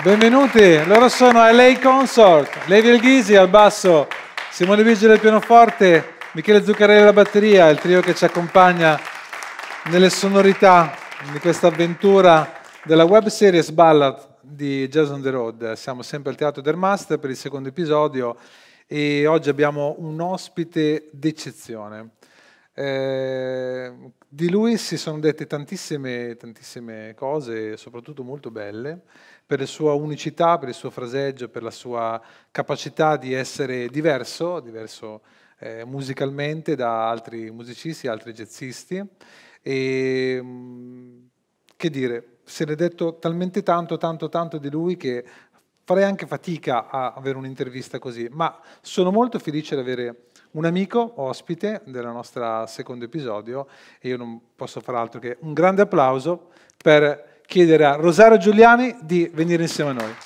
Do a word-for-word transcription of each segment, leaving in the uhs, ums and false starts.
Benvenuti, loro sono L A Consort, Levi Elghisi al basso, Simone Vigili al pianoforte, Michele Zuccarelli alla batteria, il trio che ci accompagna nelle sonorità di questa avventura della web series Ballad di Jazz on the Road. Siamo sempre al Teatro del Master per il secondo episodio e oggi abbiamo un ospite d'eccezione. Eh, di lui si sono dette tantissime, tantissime cose, soprattutto molto belle, per la sua unicità, per il suo fraseggio, per la sua capacità di essere diverso, diverso eh, musicalmente da altri musicisti, altri jazzisti. E mh, che dire, se ne è detto talmente tanto, tanto, tanto di lui che farei anche fatica a avere un'intervista così, ma sono molto felice di avere un amico ospite del nostro secondo episodio e io non posso far altro che un grande applauso per chiedere a Rosario Giuliani di venire insieme a noi.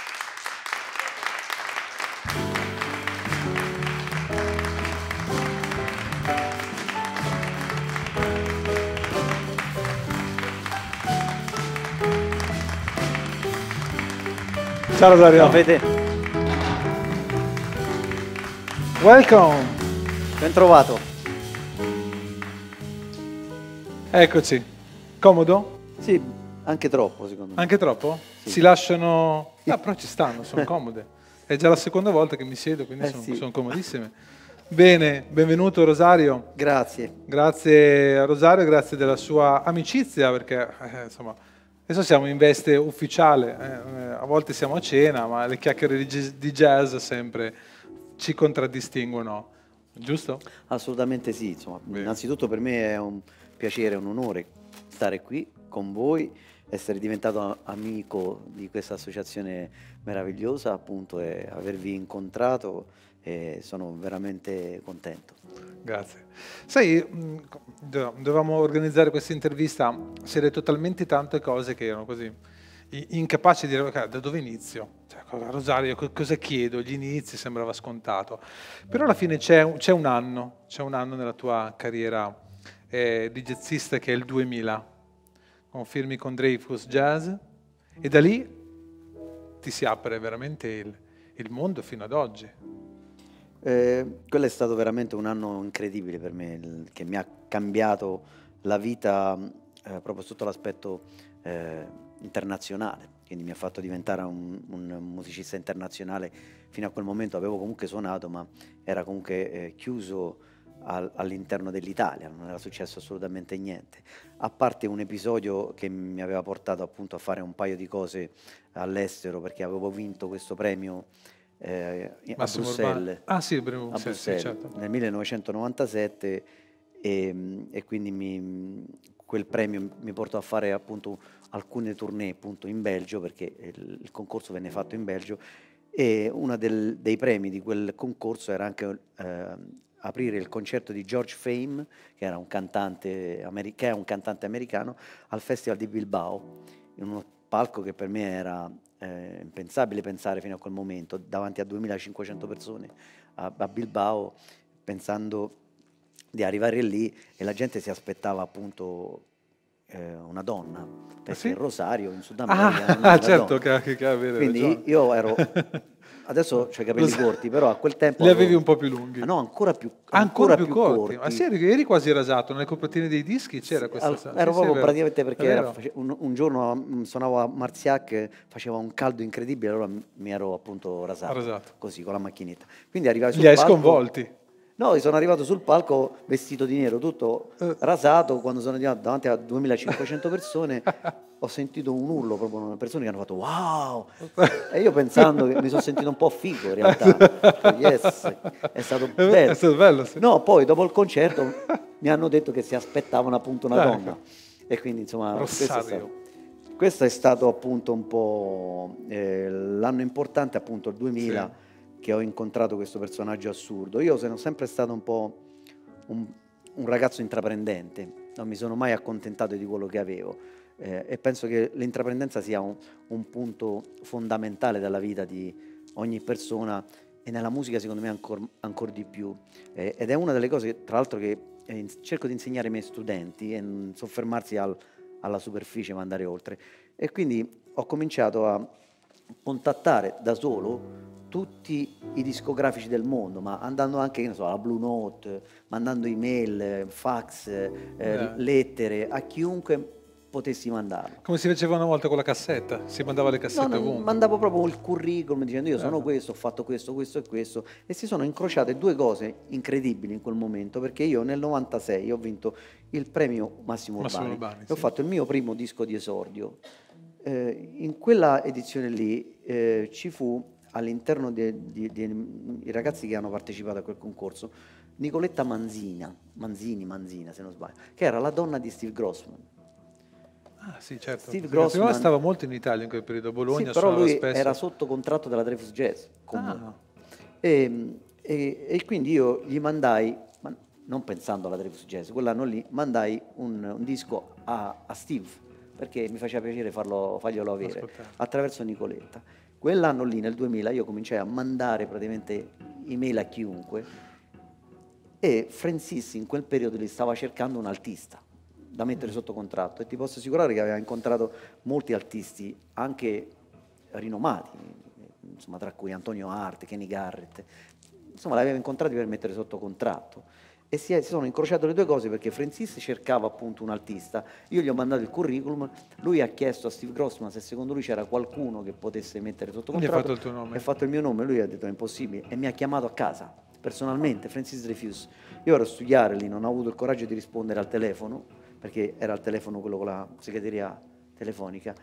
Ciao Rosario. Ciao Fede. Welcome. Ben trovato. Eccoci. Comodo? Sì, anche troppo secondo me. Anche troppo? Sì. Si lasciano... Ah, però ci stanno, sono comode. È già la seconda volta che mi siedo, quindi Eh, sono, sì. sono comodissime. Bene, benvenuto Rosario. Grazie. Grazie a Rosario, grazie della sua amicizia, perché eh, insomma, adesso siamo in veste ufficiale, eh, eh, a volte siamo a cena, ma le chiacchiere di, jazz- di jazz sempre ci contraddistinguono, giusto? Assolutamente sì. Insomma, Bene. innanzitutto per me è un piacere, un onore stare qui con voi, essere diventato amico di questa associazione meravigliosa, appunto, e avervi incontrato e sono veramente contento. Grazie. Sai, mh, do- dovevamo organizzare questa intervista, si è detto talmente tante cose che erano così i- incapaci di dire "Ok, da dove inizio? Cioè, cosa- Rosario, co- cosa chiedo? Gli inizi sembrava scontato. Però alla fine c'è un, c'è un anno, c'è un anno nella tua carriera eh, di jazzista che è il duemila, confermi con Dreyfus Jazz, e da lì ti si apre veramente il, il mondo fino ad oggi. Eh, quello è stato veramente un anno incredibile per me, il- che mi ha cambiato la vita eh, proprio sotto l'aspetto eh, internazionale, quindi mi ha fatto diventare un, un musicista internazionale. Fino a quel momento avevo comunque suonato, ma era comunque eh, chiuso al- all'interno dell'Italia, non era successo assolutamente niente, a parte un episodio che mi aveva portato appunto a fare un paio di cose all'estero, perché avevo vinto questo premio eh, a Massimo Bruxelles, Urbani. Ah sì, primo a Bruxelles, sì, Bruxelles certo. nel millenovecentonovantasette e, e quindi mi, quel premio mi portò a fare appunto alcune tournée appunto in Belgio, perché il, il concorso venne fatto in Belgio e uno dei premi di quel concorso era anche eh, aprire il concerto di George Fame, che era un cantante, ameri- che è un cantante americano, al Festival di Bilbao, in uno palco che per me era eh, impensabile pensare fino a quel momento, davanti a duemilacinquecento persone a, a Bilbao, pensando di arrivare lì e la gente si aspettava appunto eh, una donna, perché sì? Rosario in Sud America non è Ah, una certo donna. che, che avere Quindi ragione. io ero, adesso ho i capelli Lo so. corti, però a quel tempo Li avevo- avevi un po' più lunghi. Ah, no, ancora più, Ancora, ancora più, più corti. corti. Ma sì, eri, eri quasi rasato, nelle copertine dei dischi c'era Sì, questa... al- sì, ero sì, è proprio vero. praticamente È perché era- vero. face- un, un giorno mm, suonavo a Marziac, faceva un caldo incredibile, allora m- mi ero appunto rasato, Rasato. così con la macchinetta. Quindi arrivai sul Li hai palco. sconvolti. No, sono arrivato sul palco vestito di nero, tutto Eh. rasato. Quando sono arrivato davanti a duemilacinquecento persone, ho sentito un urlo, proprio una persona che hanno fatto wow! E io pensando che mi sono sentito un po' figo in realtà. Cioè, yes, è stato È- bello. è stato bello, sì. No, poi dopo il concerto mi hanno detto che si aspettavano appunto una Ah, donna. E quindi insomma, questo è, Rosario. stato, questo è stato appunto un po' eh, l'anno importante, appunto il duemila, Sì. che ho incontrato questo personaggio assurdo. Io sono sempre stato un po' un, un ragazzo intraprendente, non mi sono mai accontentato di quello che avevo eh, e penso che l'intraprendenza sia un, un punto fondamentale della vita di ogni persona e nella musica secondo me ancora ancor di più. Eh, ed è una delle cose, tra l'altro, che eh, in- cerco di insegnare ai miei studenti e non soffermarsi al- alla superficie ma andare oltre. E quindi ho cominciato a contattare da solo tutti i discografici del mondo, ma andando anche, che ne so, alla Blue Note, mandando email, fax, eh, Eh. lettere, a chiunque potessi mandarlo. Come si faceva una volta con la cassetta, si mandava le No, cassette no, ovunque. mandavo proprio il curriculum dicendo io sono Eh. questo, ho fatto questo, questo e questo, e si sono incrociate due cose incredibili in quel momento, perché io nel novantasei ho vinto il premio Massimo Massimo Urbani, Urbani, e ho sì. fatto il mio primo disco di esordio. Eh, in quella edizione lì eh, ci fu all'interno dei ragazzi che hanno partecipato a quel concorso Nicoletta Manzina, Manzini, Manzina se non sbaglio, che era la donna di Steve Grossman. Ah sì, certo. Steve Perché prima Grossman stava molto in Italia in quel periodo, a Bologna sì, però suonava lui spesso. era sotto contratto della Dreyfus Jazz comunque. Ah. E, e- e quindi io gli mandai, ma non pensando alla Dreyfus Jazz, quell'anno lì mandai un, un disco a, a Steve, perché mi faceva piacere farlo, farglielo avere, Ascoltare. attraverso Nicoletta. Quell'anno lì, nel duemila, io cominciai a mandare praticamente email a chiunque, e Francis in quel periodo lì stava cercando un altista da mettere sotto contratto, e ti posso assicurare che aveva incontrato molti artisti anche rinomati, insomma, tra cui Antonio Arte, Kenny Garrett, insomma l'aveva incontrati per mettere sotto contratto, e si, è, si sono incrociate le due cose perché Francis cercava appunto un altista, io gli ho mandato il curriculum, lui ha chiesto a Steve Grossman se secondo lui c'era qualcuno che potesse mettere sotto Gli ha contratto, fatto il tuo nome. e ha fatto il mio nome, lui ha detto è impossibile, e mi ha chiamato a casa personalmente, Francis Dreyfus. Io ero a studiare lì, non ho avuto il coraggio di rispondere al telefono, perché era il telefono quello con la segreteria telefonica.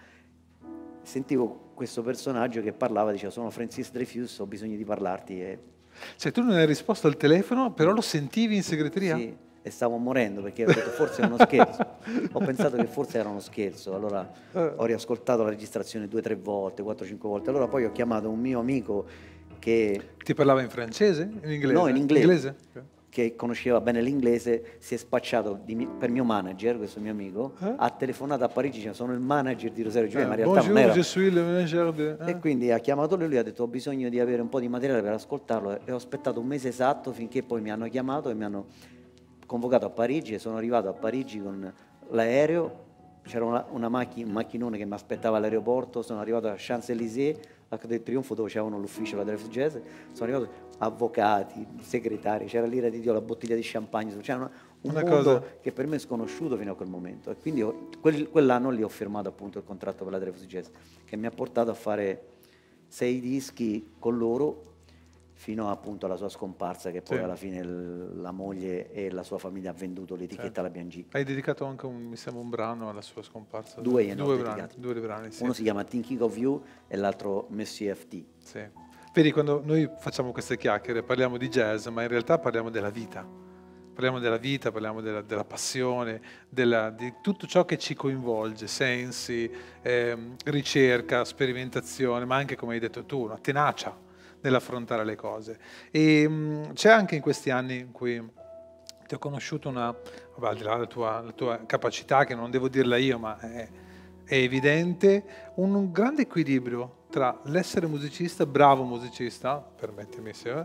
Sentivo questo personaggio che parlava, diceva sono Francis Dreyfus, ho bisogno di parlarti. E... Cioè tu non hai risposto al telefono, però lo sentivi in segreteria? Sì, e stavo morendo perché ho detto forse è uno scherzo. Ho pensato che forse era uno scherzo, allora ho riascoltato la registrazione due o tre volte, quattro o cinque volte, allora poi ho chiamato un mio amico che... Ti parlava in francese? In inglese? No, in inglese. inglese? Okay. Che conosceva bene l'inglese, si è spacciato di, per mio manager, questo mio amico, eh? ha telefonato a Parigi, cioè sono il manager di Rosario Giulia, Eh, ma in realtà bonjour, non era. je suis le manager de... eh? E quindi ha chiamato lui, lui ha detto ho bisogno di avere un po' di materiale per ascoltarlo, e ho aspettato un mese esatto finché poi mi hanno chiamato e mi hanno convocato a Parigi, e sono arrivato a Parigi con l'aereo, c'era una, una macchina, un macchinone che mi aspettava all'aeroporto, sono arrivato a Champs-Élysées, Arco del Trionfo, dove c'erano l'ufficio della Dreyfus Jazz, sono arrivato avvocati, segretari, c'era l'ira di Dio, la bottiglia di champagne, c'era una, un Una mondo cosa... che per me è sconosciuto fino a quel momento, e quindi ho, quel, quell'anno lì ho firmato appunto il contratto per la Dreyfus Jazz, che mi ha portato a fare sei dischi con loro fino appunto alla sua scomparsa, che poi Sì. alla fine l- la moglie e la sua famiglia ha venduto l'etichetta alla B and G. Hai dedicato anche un, mi sembra, un brano alla sua scomparsa? Due gliene ho due brani, dedicati. due brani, sì. Uno si chiama Thinking of You e l'altro Monsieur F T. Sì. Vedi, quando noi facciamo queste chiacchiere parliamo di jazz, ma in realtà parliamo della vita. Parliamo della vita, parliamo della, della passione, della, di tutto ciò che ci coinvolge, sensi, ehm, ricerca, sperimentazione, ma anche, come hai detto tu, una tenacia nell'affrontare le cose. E mh, c'è anche in questi anni in cui ti ho conosciuto una, vabbè, al di là della tua, la tua capacità, che non devo dirla io, ma è, è evidente, un, un grande equilibrio tra l'essere musicista, bravo musicista, permettimi se,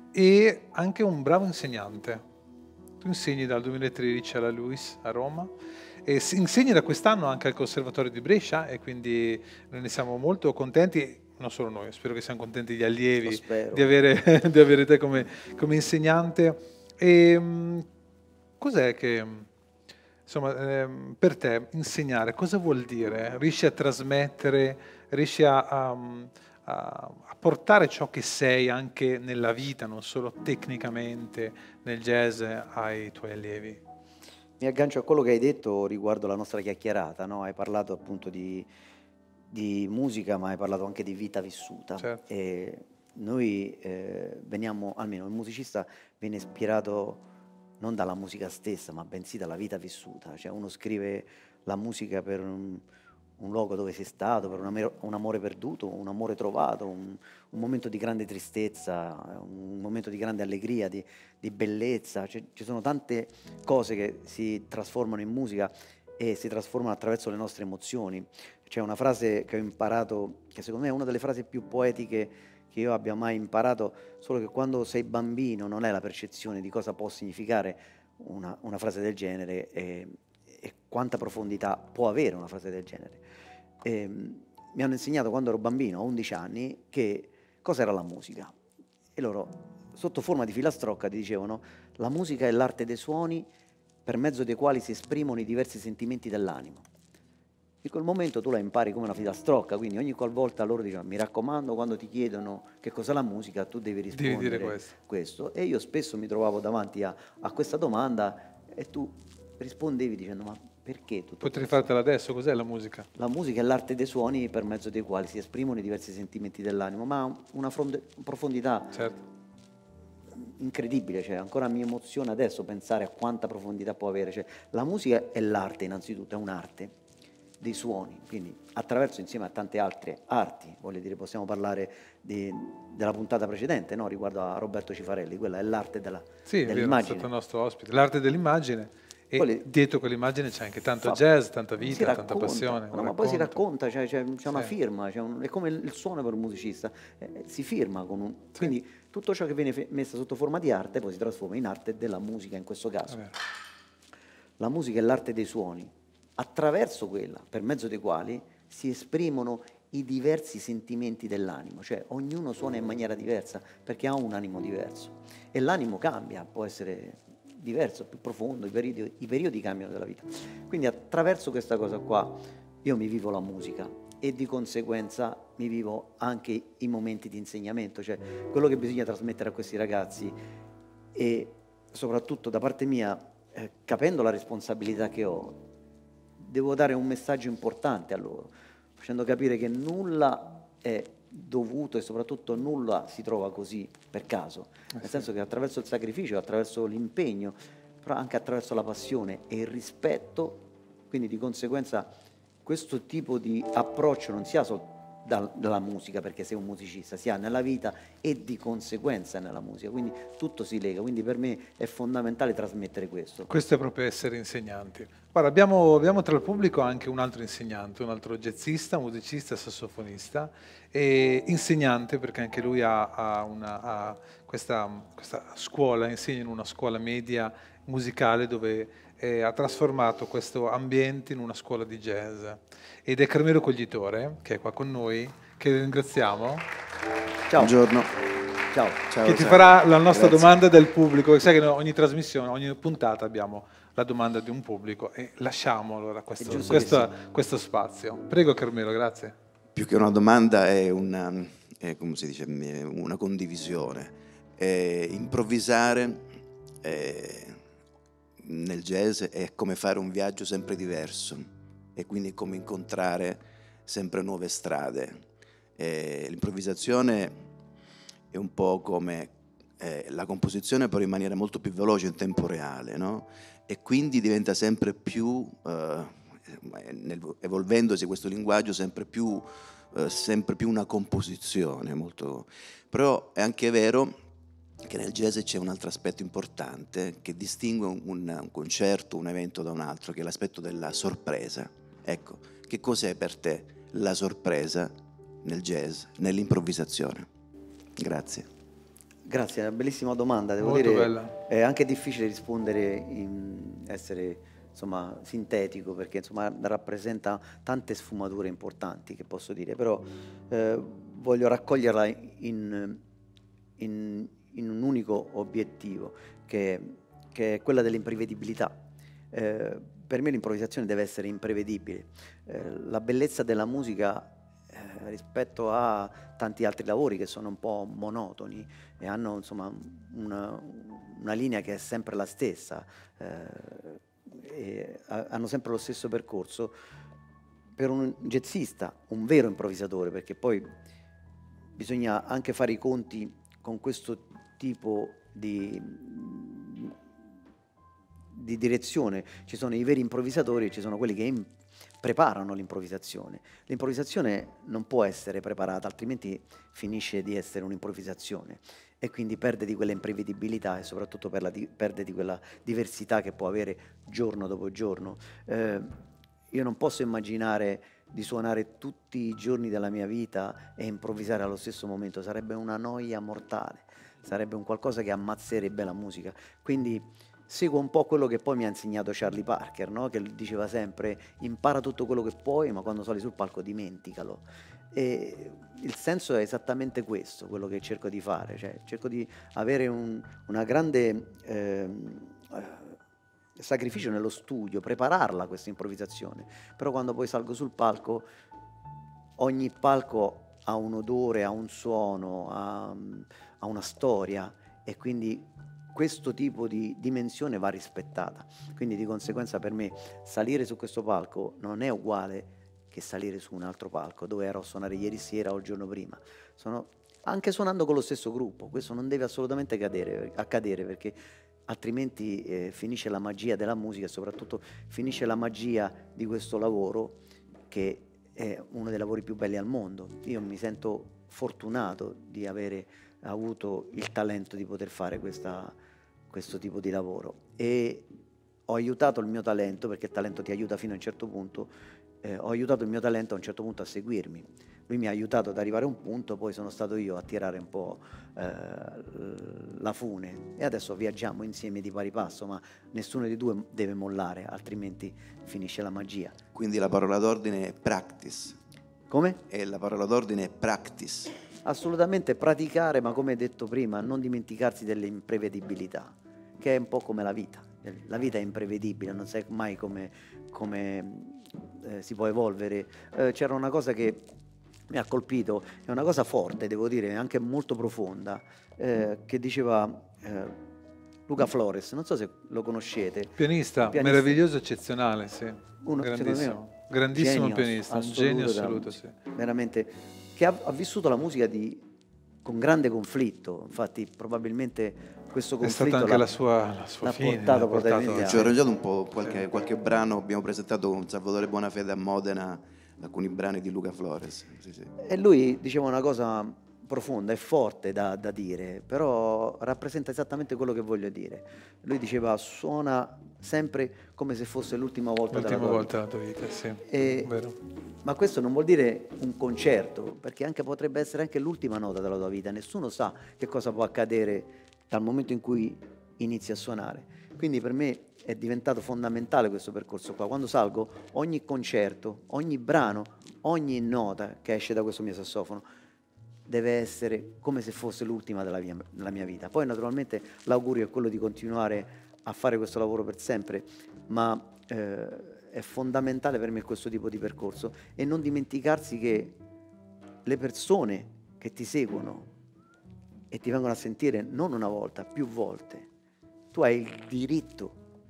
e anche un bravo insegnante. Tu insegni dal duemilatredici alla LUISS a Roma, e insegni da quest'anno anche al Conservatorio di Brescia, e quindi noi ne siamo molto contenti, non solo noi, spero che siamo contenti gli allievi di avere, di avere te come, come insegnante. E mh, cos'è che, insomma, ehm, per te insegnare cosa vuol dire? Riesci a trasmettere, riesci a, a, a, a portare ciò che sei anche nella vita, non solo tecnicamente nel jazz, ai tuoi allievi? Mi aggancio a quello che hai detto riguardo la nostra chiacchierata, no? Hai parlato appunto di, di musica, ma hai parlato anche di vita vissuta. Certo. E noi eh, veniamo, almeno il musicista viene ispirato non dalla musica stessa, ma bensì dalla vita vissuta. Cioè uno scrive la musica per un, un luogo dove sei stato, per un, amore, un amore perduto, un amore trovato, un, un momento di grande tristezza, un momento di grande allegria, di, di bellezza. Cioè, ci sono tante cose che si trasformano in musica e si trasformano attraverso le nostre emozioni. C'è una frase che ho imparato, che secondo me è una delle frasi più poetiche che io abbia mai imparato, solo che quando sei bambino non hai la percezione di cosa può significare una, una frase del genere e, e quanta profondità può avere una frase del genere. E, mi hanno insegnato quando ero bambino, a undici anni, che cos'era la musica. E loro, sotto forma di filastrocca, ti dicevano: la musica è l'arte dei suoni per mezzo dei quali si esprimono i diversi sentimenti dell'animo. In quel momento tu la impari come una filastrocca, quindi ogni qualvolta loro dicevano: mi raccomando, quando ti chiedono che cos'è la musica, tu devi rispondere Devi dire questo. questo. E io spesso mi trovavo davanti a, a questa domanda e tu rispondevi dicendo: ma perché tutto Potrei questo? fartela adesso, cos'è la musica? La musica è l'arte dei suoni per mezzo dei quali si esprimono i diversi sentimenti dell'animo, ma ha una fronde- profondità Certo. incredibile, cioè ancora mi emoziona adesso pensare a quanta profondità può avere. Cioè, la musica è l'arte, innanzitutto, è un'arte dei suoni, quindi attraverso, insieme a tante altre arti, voglio dire, possiamo parlare di, della puntata precedente, no? Riguardo a Roberto Cifarelli, quella è l'arte della, Sì, è vero, è dell'immagine. stato il nostro ospite. L'arte dell'immagine, e Poi le- dietro quell'immagine c'è anche tanto fa- jazz, tanta si vita, tanta racconta, passione, un no, ma poi si racconto. racconta, cioè, c'è, c'è una Sì. firma, c'è un- è come il suono per un musicista, eh, si firma con un... Sì. Quindi tutto ciò che viene fe- messo sotto forma di arte poi si trasforma in arte della musica in questo È caso. vero. La musica è l'arte dei suoni, attraverso quella, per mezzo dei quali si esprimono i diversi sentimenti dell'animo, cioè ognuno suona in maniera diversa perché ha un animo diverso e l'animo cambia, può essere diverso, più profondo, i periodi, i periodi cambiano della vita. Quindi attraverso questa cosa qua io mi vivo la musica e di conseguenza mi vivo anche i momenti di insegnamento, cioè quello che bisogna trasmettere a questi ragazzi e soprattutto da parte mia, eh, capendo la responsabilità che ho, devo dare un messaggio importante a loro, facendo capire che nulla è dovuto e soprattutto nulla si trova così per caso, nel senso che attraverso il sacrificio, attraverso l'impegno, però anche attraverso la passione e il rispetto, quindi di conseguenza questo tipo di approccio non si ha solo da- dalla musica perché sei un musicista, si ha nella vita e di conseguenza nella musica, quindi tutto si lega, quindi per me è fondamentale trasmettere questo. Questo è proprio essere insegnanti. Guarda, abbiamo, abbiamo tra il pubblico anche un altro insegnante, un altro jazzista, musicista, sassofonista e insegnante perché anche lui ha, ha una, ha questa, questa scuola, insegna in una scuola media musicale dove eh, ha trasformato questo ambiente in una scuola di jazz. Ed è Carmelo Coglitore, che è qua con noi, che ringraziamo, Ciao. Buongiorno. Ciao. Ciao, che ti ciao. farà la nostra Grazie. domanda del pubblico. Sai che noi ogni trasmissione, ogni puntata abbiamo la domanda di un pubblico e lasciamo allora questo, giusto questo, che questo spazio. Prego Carmelo, grazie. Più che una domanda è una, è, come si dice, è una condivisione. È improvvisare è, nel jazz è come fare un viaggio sempre diverso e quindi è come incontrare sempre nuove strade. E l'improvvisazione è un po' come eh, la composizione, però in maniera molto più veloce in tempo reale, no? E quindi diventa sempre più, eh, nel, evolvendosi questo linguaggio, sempre più, eh, sempre più una composizione. Molto... Però è anche vero che nel jazz c'è un altro aspetto importante che distingue un, un concerto, un evento da un altro, che è l'aspetto della sorpresa. Ecco, che cos'è per te la sorpresa nel jazz, nell'improvvisazione? Grazie. Grazie, è una bellissima domanda, devo Molto dire, bella. è anche difficile rispondere, in essere insomma sintetico perché insomma rappresenta tante sfumature importanti che posso dire, però eh, voglio raccoglierla in, in, in un unico obiettivo che, che è quella dell'imprevedibilità. Eh, per me l'improvvisazione deve essere imprevedibile. Eh, la bellezza della musica eh, rispetto a tanti altri lavori che sono un po' monotoni e hanno insomma una, una linea che è sempre la stessa, eh, e hanno sempre lo stesso percorso. Per un jazzista, un vero improvvisatore, perché poi bisogna anche fare i conti con questo tipo di, di direzione. Ci sono i veri improvvisatori e ci sono quelli che im- preparano l'improvvisazione. L'improvvisazione non può essere preparata, altrimenti finisce di essere un'improvvisazione e quindi perde di quella imprevedibilità e soprattutto per la di- perde di quella diversità che può avere giorno dopo giorno. Eh, io non posso immaginare di suonare tutti i giorni della mia vita e improvvisare allo stesso momento, sarebbe una noia mortale, sarebbe un qualcosa che ammazzerebbe la musica. Quindi seguo un po' quello che poi mi ha insegnato Charlie Parker, no? Che diceva sempre: impara tutto quello che puoi, ma quando sali sul palco dimenticalo. E il senso è esattamente questo, quello che cerco di fare, cioè cerco di avere un, una grande eh, sacrificio nello studio, prepararla questa improvvisazione, però quando poi salgo sul palco, ogni palco ha un odore, ha un suono, ha, ha una storia, e quindi questo tipo di dimensione va rispettata. Quindi di conseguenza per me salire su questo palco non è uguale che salire su un altro palco dove ero a suonare ieri sera o il giorno prima. Sono anche suonando con lo stesso gruppo, questo non deve assolutamente accadere, accadere perché altrimenti eh, finisce la magia della musica e soprattutto finisce la magia di questo lavoro, che è uno dei lavori più belli al mondo. Io mi sento fortunato di avere avuto il talento di poter fare questa, questo tipo di lavoro, e ho aiutato il mio talento, perché il talento ti aiuta fino a un certo punto, eh, ho aiutato il mio talento a un certo punto a seguirmi. Lui mi ha aiutato ad arrivare a un punto, poi sono stato io a tirare un po' eh, la fune, e adesso viaggiamo insieme di pari passo, ma nessuno dei due deve mollare, altrimenti finisce la magia. Quindi la parola d'ordine è practice. Come? E la parola d'ordine è practice. Assolutamente praticare, ma come detto prima, non dimenticarsi delle imprevedibilità, che è un po' come la vita. La vita è imprevedibile, non sai mai come, come eh, si può evolvere. Eh, c'era una cosa che mi ha colpito, è una cosa forte, devo dire, anche molto profonda, eh, che diceva eh, Luca Flores, non so se lo conoscete. Pianista, pianista. meraviglioso, eccezionale, sì. Uno, grandissimo, me, grandissimo genio, pianista, un genio assoluto, sì. Veramente, che ha, ha vissuto la musica di, con grande conflitto, infatti probabilmente questo conflitto è stata anche la sua, la sua fine, portato portato... Ci ho arrangiato un po' qualche, sì. qualche brano, abbiamo presentato con Salvatore Bonafede a Modena alcuni brani di Luca Flores. Sì, sì. E lui diceva una cosa profonda e forte da, da dire, però rappresenta esattamente quello che voglio dire. Lui diceva: suona sempre come se fosse l'ultima volta della tua volta vita. della tua vita, sì. E, Vero. ma questo non vuol dire un concerto, perché anche potrebbe essere anche l'ultima nota della tua vita. Nessuno sa che cosa può accadere dal momento in cui inizi a suonare. Quindi per me è diventato fondamentale questo percorso qua. Quando salgo, ogni concerto, ogni brano, ogni nota che esce da questo mio sassofono deve essere come se fosse l'ultima della mia, della mia vita. Poi naturalmente l'augurio è quello di continuare a fare questo lavoro per sempre, ma eh, è fondamentale per me questo tipo di percorso, e non dimenticarsi che le persone che ti seguono e ti vengono a sentire non una volta, più volte, tu hai il diritto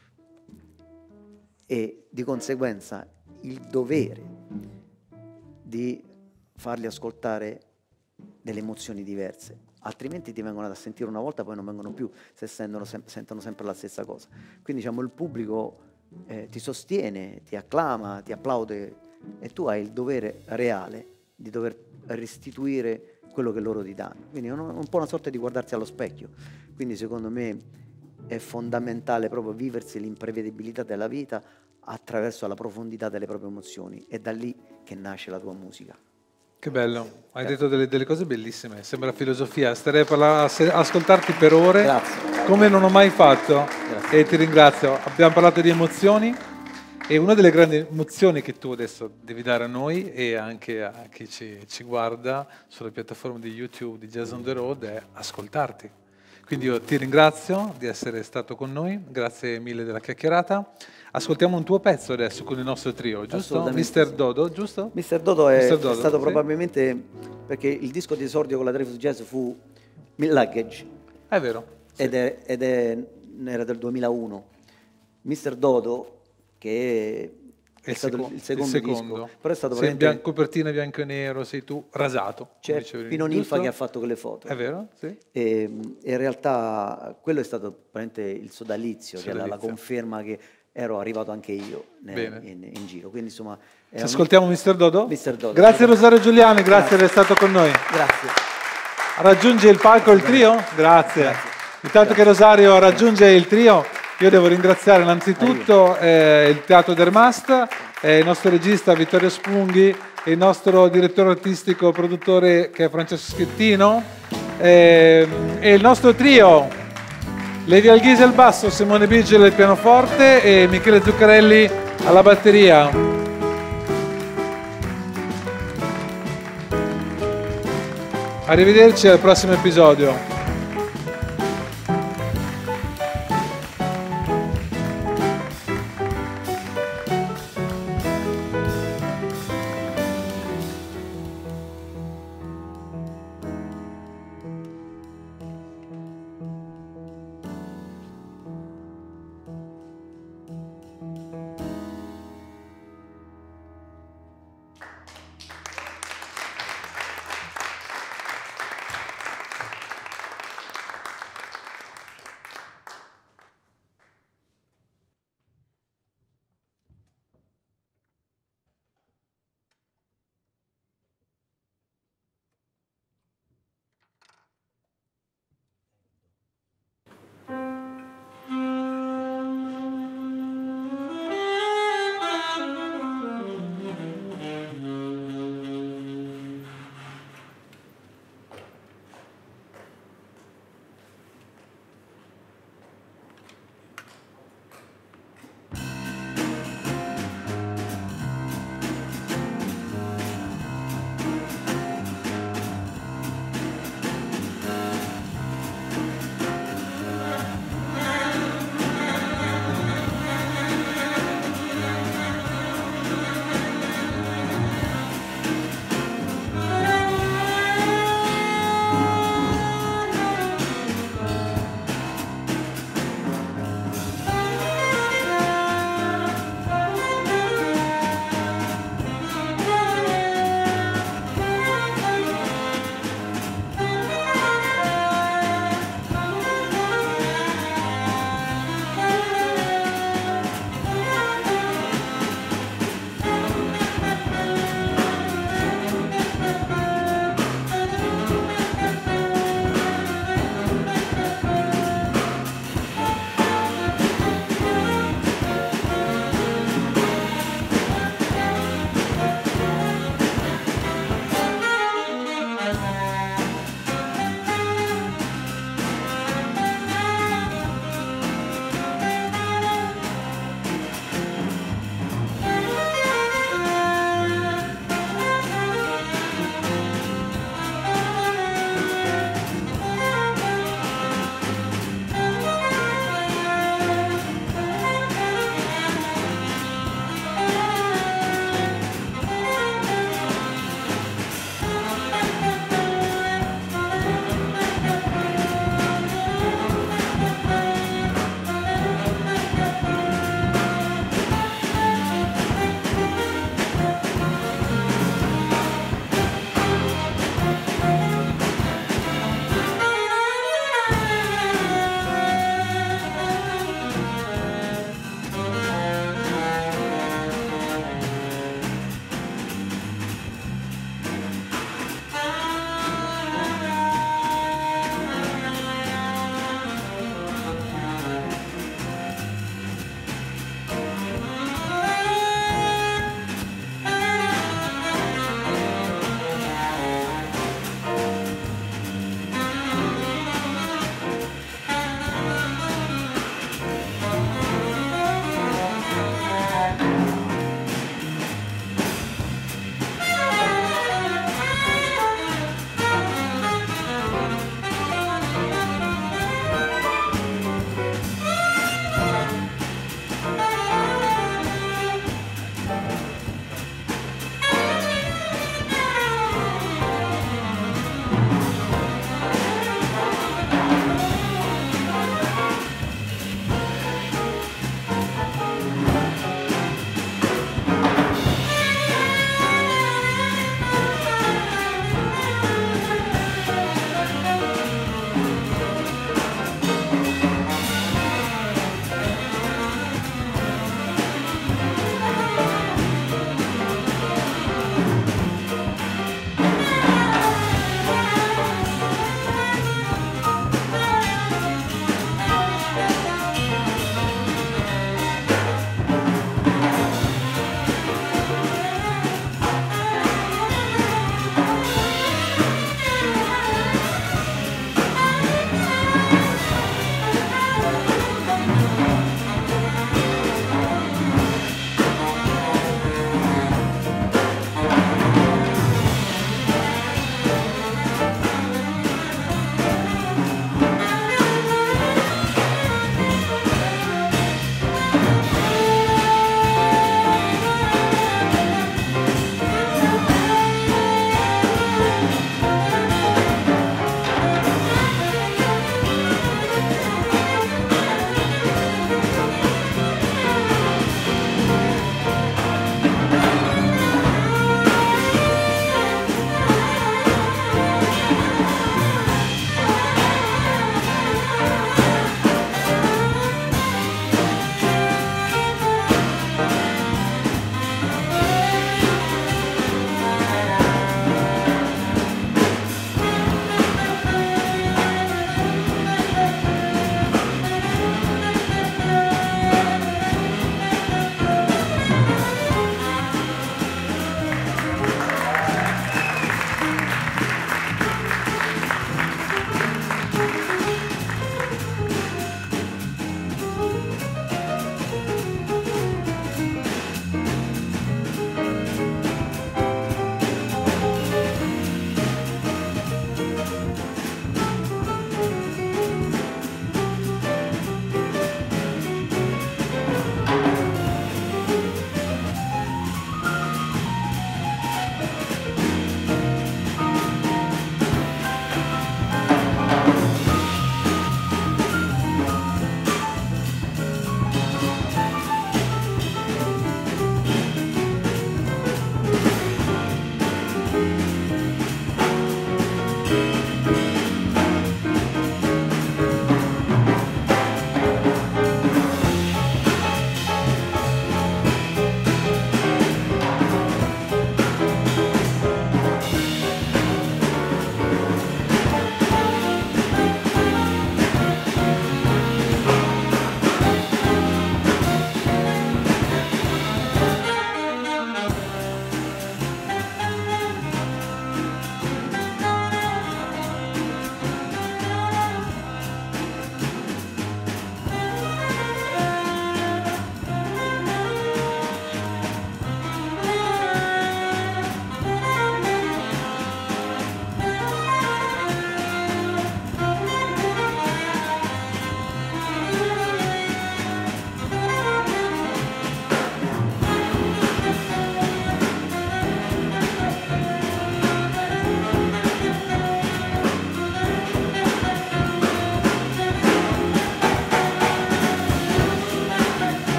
e di conseguenza il dovere di farli ascoltare delle emozioni diverse, altrimenti ti vengono a sentire una volta, poi non vengono più se sentono, sem- sentono sempre la stessa cosa. Quindi diciamo il pubblico eh, ti sostiene, ti acclama, ti applaude, e tu hai il dovere reale di dover restituire quello che loro ti danno. Quindi è un, un po' una sorta di guardarsi allo specchio. Quindi secondo me è fondamentale proprio viversi l'imprevedibilità della vita attraverso la profondità delle proprie emozioni, è da lì che nasce la tua musica. Che bello, hai Grazie. detto delle, delle cose bellissime, sembra filosofia, starei a, parlare, a ascoltarti per ore. Grazie. Come non ho mai fatto. Grazie. E ti ringrazio. Abbiamo parlato di emozioni, e una delle grandi emozioni che tu adesso devi dare a noi e anche a chi ci, ci guarda sulle piattaforme di YouTube di Jazz on the Road è ascoltarti. Quindi io ti ringrazio di essere stato con noi, grazie mille della chiacchierata. Ascoltiamo un tuo pezzo adesso con il nostro trio, giusto? mister Dodo, giusto? mister Dodo è, mister Dodo, è stato sì. Probabilmente, perché il disco di esordio con la Dreyfus Jazz fu Luggage. È vero. Sì. Ed, è, ed è, era del duemilauno. mister Dodo, che è, è stato secondo, il secondo, il secondo disco, però è stato sei in bianco, copertina bianco e nero, sei tu rasato. C'è Pino Ninfa che ha fatto quelle foto. È vero? Sì. E, e in realtà quello è stato praticamente il sodalizio, che era la conferma che ero arrivato anche io nel, in, in giro. Quindi insomma, ci ascoltiamo un... mister Dodo? mister Dodo. Grazie Rosario Giuliani, grazie, grazie di essere stato con noi. Grazie. Raggiunge il palco il trio? Grazie. grazie. Intanto grazie. che Rosario raggiunge il trio, io devo ringraziare innanzitutto eh, il Teatro Dermast, eh, il nostro regista Vittorio Spunghi, il nostro direttore artistico produttore che è Francesco Schettino, eh, e il nostro trio Levi Alghisi al basso, Simone Biggio al pianoforte e Michele Zuccarelli alla batteria. Arrivederci al prossimo episodio.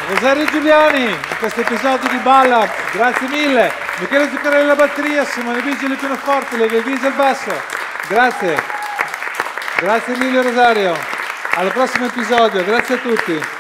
Rosario Giuliani in questo episodio di Balla, grazie mille. Michele Zuccarelli alla batteria, Simone Vigili al pianoforte, Levia Ghisi al basso. Grazie. Grazie mille Rosario. Al prossimo episodio, grazie a tutti.